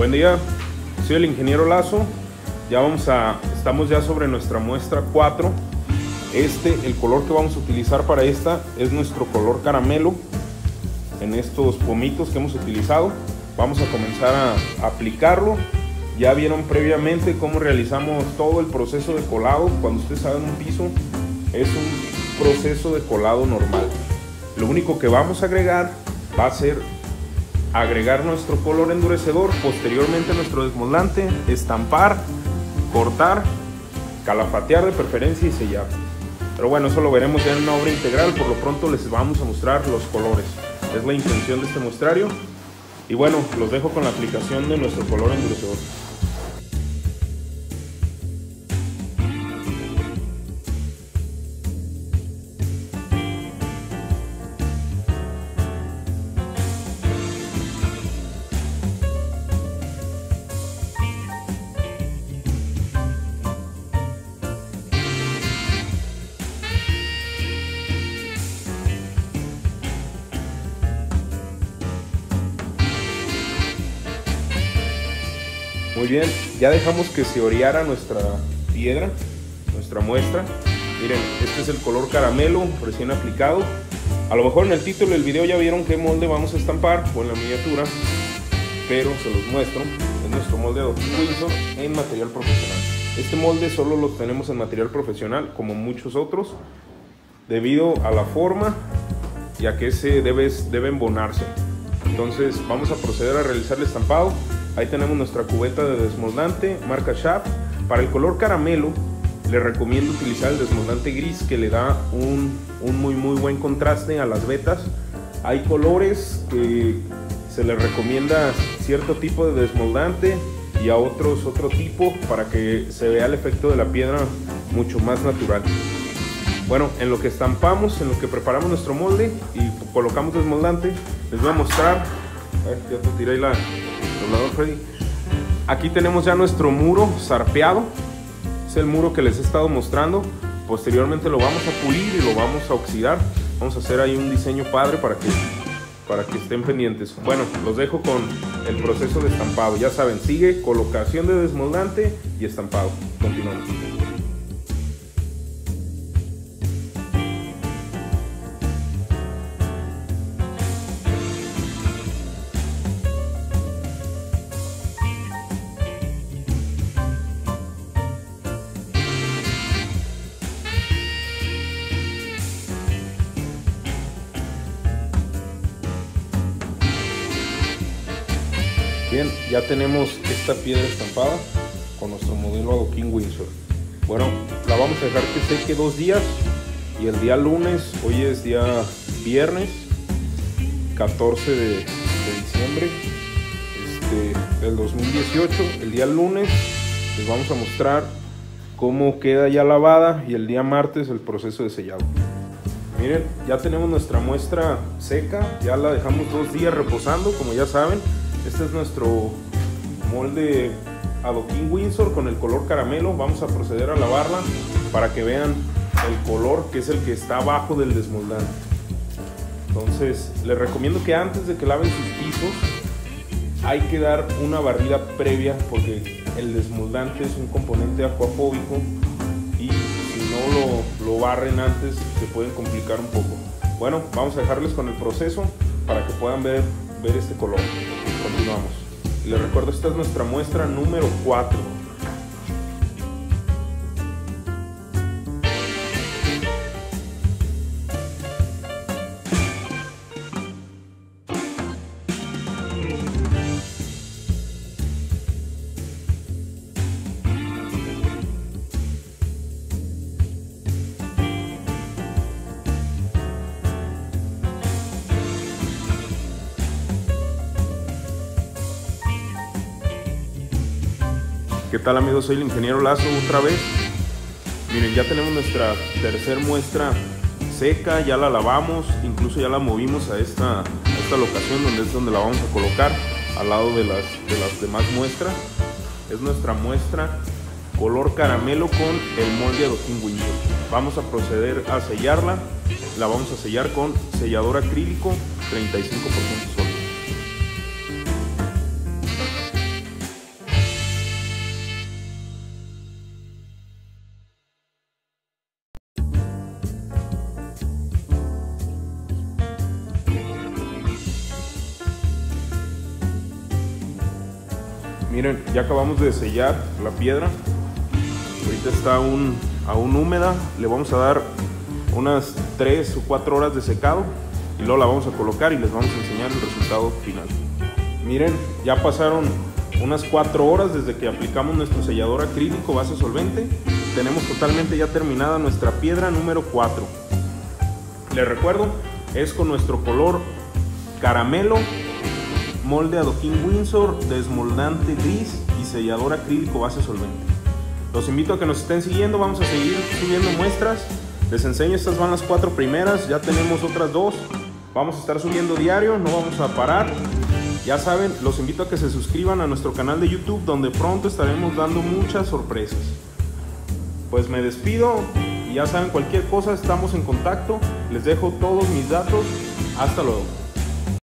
Buen día, soy el ingeniero Lazo. Estamos ya sobre nuestra muestra 4. El color que vamos a utilizar para esta es nuestro color caramelo. En estos pomitos que hemos utilizado, vamos a comenzar a aplicarlo. Ya vieron previamente cómo realizamos todo el proceso de colado. Cuando ustedes hagan un piso, es un proceso de colado normal. Lo único que vamos a agregar va a ser agregar nuestro color endurecedor, posteriormente nuestro desmoldante, estampar, cortar, calafatear de preferencia y sellar. Pero bueno, eso lo veremos ya en una obra integral. Por lo pronto les vamos a mostrar los colores. Es la intención de este muestrario. Y bueno, los dejo con la aplicación de nuestro color endurecedor. Muy bien, ya dejamos que se oreara nuestra piedra, nuestra muestra. Miren, este es el color caramelo recién aplicado. A lo mejor en el título del video ya vieron qué molde vamos a estampar o en la miniatura, pero se los muestro. Es nuestro molde Adoquín Windsor en material profesional. Este molde solo lo tenemos en material profesional, como muchos otros, debido a la forma y a que debe embonarse. Entonces vamos a proceder a realizar el estampado. Ahí tenemos nuestra cubeta de desmoldante marca Schaff. Para el color caramelo les recomiendo utilizar el desmoldante gris, que le da un muy buen contraste a las vetas. Hay colores que se les recomienda cierto tipo de desmoldante y a otros otro tipo, para que se vea el efecto de la piedra mucho más natural. Bueno, en lo que estampamos, en lo que preparamos nuestro molde y colocamos desmoldante, les voy a mostrar. Ya te tiré la Freddy. Aquí tenemos ya nuestro muro zarpeado. Es el muro que les he estado mostrando. Posteriormente lo vamos a pulir y lo vamos a oxidar. Vamos a hacer ahí un diseño padre para que estén pendientes. Bueno, los dejo con el proceso de estampado. Ya saben, sigue colocación de desmoldante y estampado. Continuamos. Bien, ya tenemos esta piedra estampada con nuestro modelo Adoquín Windsor. Bueno, la vamos a dejar que seque 2 días y el día lunes, hoy es día viernes 14 de diciembre del 2018, el día lunes les vamos a mostrar cómo queda ya lavada y el día martes el proceso de sellado. Miren, ya tenemos nuestra muestra seca, ya la dejamos 2 días reposando, como ya saben. Este es nuestro molde Adoquín Windsor con el color caramelo. Vamos a proceder a lavarla para que vean el color, que es el que está abajo del desmoldante. Entonces les recomiendo que antes de que laven sus pisos hay que dar una barrida previa, porque el desmoldante es un componente acuafóbico y si no lo barren antes se pueden complicar un poco. Bueno, vamos a dejarles con el proceso para que puedan ver este color. Continuamos. Les recuerdo, esta es nuestra muestra número 4. ¿Qué tal, amigos? Soy el ingeniero Lazo otra vez. Miren, ya tenemos nuestra tercera muestra seca, ya la lavamos, incluso ya la movimos a esta locación donde la vamos a colocar al lado de las demás muestras. Es nuestra muestra color caramelo con el molde Adoquín Windsor. Vamos a proceder a sellarla. La vamos a sellar con sellador acrílico 35% sólido. Miren, ya acabamos de sellar la piedra. Ahorita está aún húmeda. Le vamos a dar unas 3 o 4 horas de secado y luego la vamos a colocar y les vamos a enseñar el resultado final. Miren, ya pasaron unas 4 horas desde que aplicamos nuestro sellador acrílico base solvente. Tenemos totalmente ya terminada nuestra piedra número 4. Les recuerdo, es con nuestro color caramelo, molde adoquín Windsor, desmoldante gris y sellador acrílico base solvente. Los invito a que nos estén siguiendo, vamos a seguir subiendo muestras. Les enseño, estas van las 4 primeras, ya tenemos otras 2. Vamos a estar subiendo diario, no vamos a parar. Ya saben, los invito a que se suscriban a nuestro canal de YouTube, donde pronto estaremos dando muchas sorpresas. Pues me despido y ya saben, cualquier cosa estamos en contacto. Les dejo todos mis datos. Hasta luego.